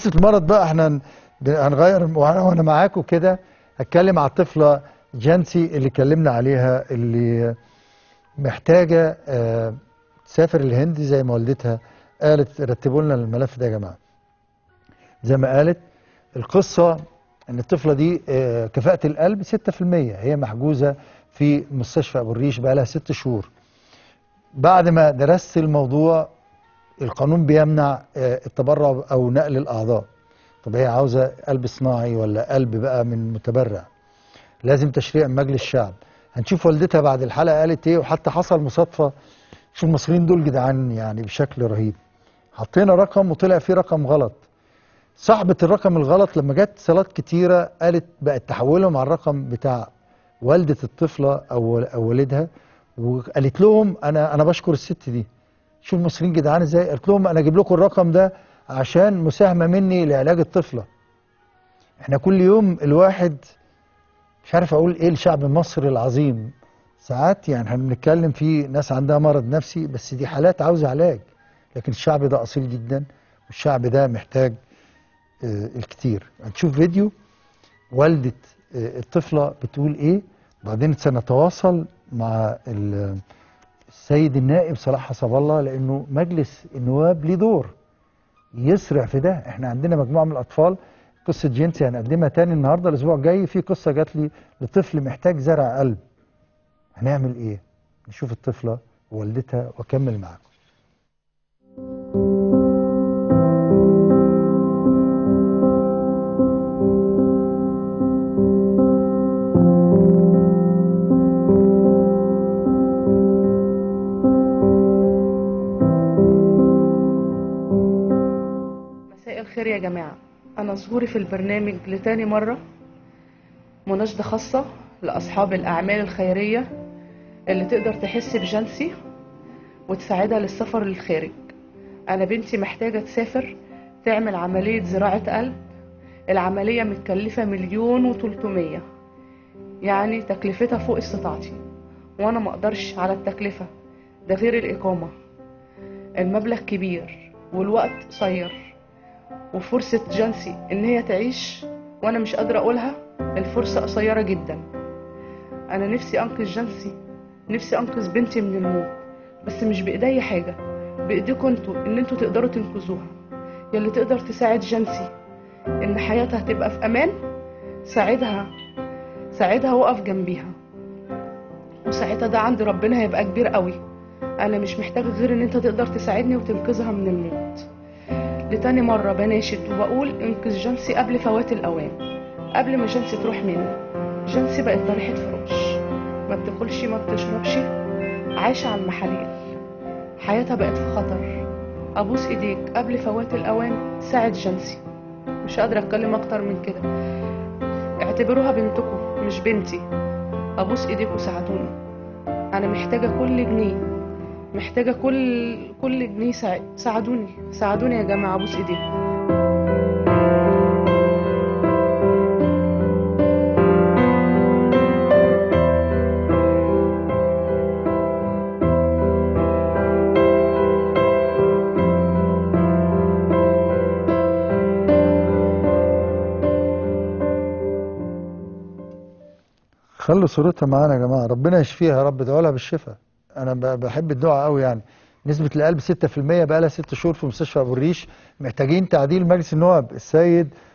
قصه المرض بقى احنا هنغير، وانا معاكم كده هتكلم على الطفله جانسي اللي اتكلمنا عليها، اللي محتاجه تسافر الهند زي ما والدتها قالت. رتبوا لنا الملف ده يا جماعه. زي ما قالت القصه ان الطفله دي كفاءه القلب 6%، هي محجوزه في مستشفى ابو الريش بقى لها 6 شهور. بعد ما درست الموضوع، القانون بيمنع التبرع او نقل الاعضاء. طب هي عاوزه قلب صناعي ولا قلب بقى من متبرع؟ لازم تشريع من مجلس الشعب. هنشوف والدتها بعد الحلقه قالت ايه. وحتى حصل مصادفه، شوف المصريين دول جدعان يعني بشكل رهيب. حطينا رقم وطلع فيه رقم غلط. صاحبه الرقم الغلط لما جت اتصالات كتيره قالت بقت تحولهم على الرقم بتاع والده الطفله او والدها، وقالت لهم انا بشكر الست دي. شوف المصريين جدعان ازاي. قالت لهم انا اجيب لكم الرقم ده عشان مساهمه مني لعلاج الطفله. احنا كل يوم الواحد مش عارف اقول ايه. الشعب المصري العظيم ساعات يعني احنا بنتكلم في ناس عندها مرض نفسي، بس دي حالات عاوزه علاج. لكن الشعب ده اصيل جدا، والشعب ده محتاج الكتير. هنشوف فيديو والده الطفله بتقول ايه، وبعدين سنتواصل مع السيد النائب صلاح حسب الله، لانه مجلس النواب ليه دور يسرع في ده. احنا عندنا مجموعه من الاطفال، قصه جنسي هنقدمها تاني النهارده. الاسبوع الجاي في قصه جات لي لطفل محتاج زرع قلب. هنعمل ايه؟ نشوف الطفله ووالدتها واكمل معاكم. مساء الخير يا جماعة. أنا ظهوري في البرنامج لتاني مرة مناشدة خاصة لأصحاب الأعمال الخيرية اللي تقدر تحس بجنسي وتساعدها للسفر للخارج. أنا بنتي محتاجة تسافر تعمل عملية زراعة قلب. العملية متكلفة 1,300,000، يعني تكلفتها فوق استطاعتي، وأنا مقدرش على التكلفة ده غير الإقامة. المبلغ كبير والوقت قصير، وفرصة جنسي ان هي تعيش وانا مش قادرة اقولها الفرصة قصيرة جدا. انا نفسي انقذ جنسي، نفسي انقذ بنتي من الموت، بس مش بايدي حاجة، بايديكم انتوا ان انتوا تقدروا تنقذوها. يلي تقدر تساعد جنسي ان حياتها تبقى في امان، ساعدها وقف جنبيها، وساعتها ده عند ربنا هيبقى كبير قوي. انا مش محتاجة غير ان انت تقدر تساعدني وتنقذها من الموت. لتاني مرة بناشد وبقول انقذ جنسي قبل فوات الأوان، قبل ما جنسي تروح مني. جنسي بقت طريحة فراش، ما بتاكلش ما بتشربش، عايشة على المحاليل، حياتها بقت في خطر. أبوس إيديك قبل فوات الأوان ساعد جنسي. مش قادرة أتكلم أكتر من كده. اعتبروها بنتكم مش بنتي. أبوس إيديك وساعدوني. أنا محتاجة كل جنيه، محتاجة كل جنيه. ساعدوني يا جماعة. ابوس ايديكم. خلوا صورتها معانا يا جماعه. ربنا يشفيها يا رب، ادعوا لها بالشفاء. انا بحب الدعاء قوي يعني. نسبه القلب 6%، بقى لها 6 شهور في مستشفى ابو الريش. محتاجين تعديل مجلس النواب. السيد